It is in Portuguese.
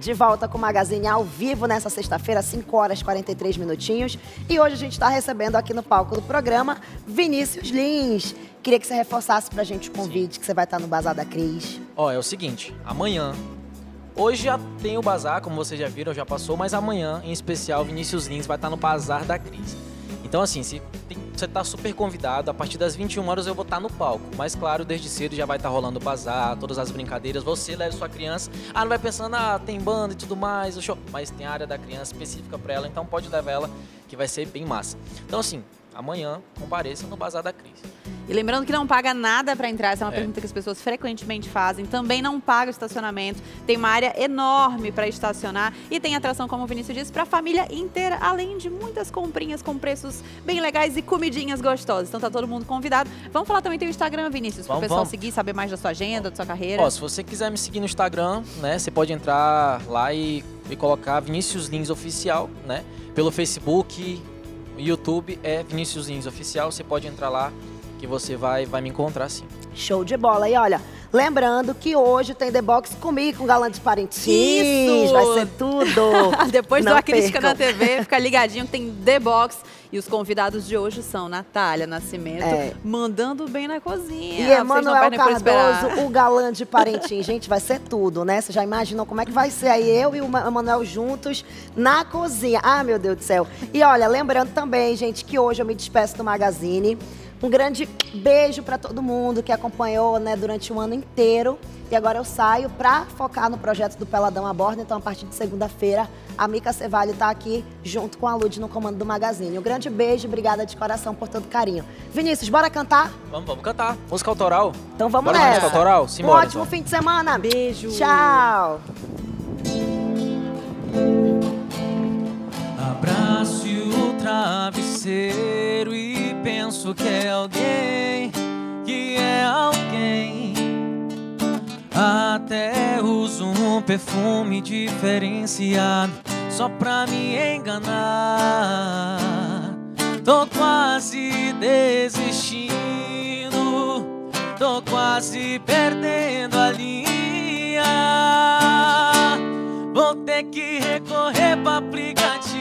De volta com o Magazine ao vivo nessa sexta-feira, 5 horas e 43 minutinhos. E hoje a gente está recebendo aqui no palco do programa Vinícius Lins. Queria que você reforçasse pra gente o convite, que você vai estar no Bazar da Cris. Ó, é o seguinte, amanhã... Hoje já tem o Bazar, como vocês já viram, já passou, mas amanhã, em especial, Vinícius Lins vai estar no Bazar da Cris. Então, assim, você tá super convidado, a partir das 21 horas eu vou estar no palco. Mas, claro, desde cedo já vai estar rolando o Bazar, todas as brincadeiras. Você leva sua criança, não vai pensando, tem banda e tudo mais, o show. Mas tem a área da criança específica para ela, então pode levar ela, que vai ser bem massa. Então, assim, amanhã compareça no Bazar da Cris. E lembrando que não paga nada para entrar, essa é uma pergunta que as pessoas frequentemente fazem. Também não paga o estacionamento, tem uma área enorme para estacionar e tem atração, como o Vinícius disse, para a família inteira, além de muitas comprinhas com preços bem legais e comidinhas gostosas. Então tá todo mundo convidado. Vamos falar também, tem o Instagram, Vinícius, para o pessoal seguir, saber mais da sua agenda, da sua carreira. Ó, se você quiser me seguir no Instagram, né, você pode entrar lá e colocar Vinícius Lins Oficial, né, pelo Facebook, YouTube é Vinícius Lins Oficial, você pode entrar lá que você vai me encontrar sim. Show de bola. E olha, lembrando que hoje tem The Box comigo, com Galã de Parintins. Isso! Vai ser tudo. Depois Não da crítica percam. na TV, fica ligadinho que tem The Box. E os convidados de hoje são Natália Nascimento, mandando bem na cozinha. E Emanuel Cardoso, o Galã de Parintins. Gente, vai ser tudo, né? Vocês já imaginam como é que vai ser aí eu e o Emanuel juntos na cozinha. Ah, meu Deus do céu. E olha, lembrando também, gente, que hoje eu me despeço do Magazine. Um grande beijo para todo mundo que acompanhou, né, durante o ano inteiro. E agora eu saio para focar no projeto do Peladão a Bordo. Então, a partir de segunda-feira, a Mica Cevalho tá aqui junto com a Lud no comando do Magazine. Um grande beijo e obrigada de coração por todo carinho. Vinícius, bora cantar? Vamos cantar. Música autoral. Então vamos bora nessa. Música autoral? Simbora, Um ótimo fim de semana. Beijo. Tchau. Abraço o travesseiro e penso que é alguém, que é alguém. Até uso um perfume diferenciado só pra me enganar. Tô quase desistindo, tô quase perdendo a linha. Vou ter que recorrer pra aplicativo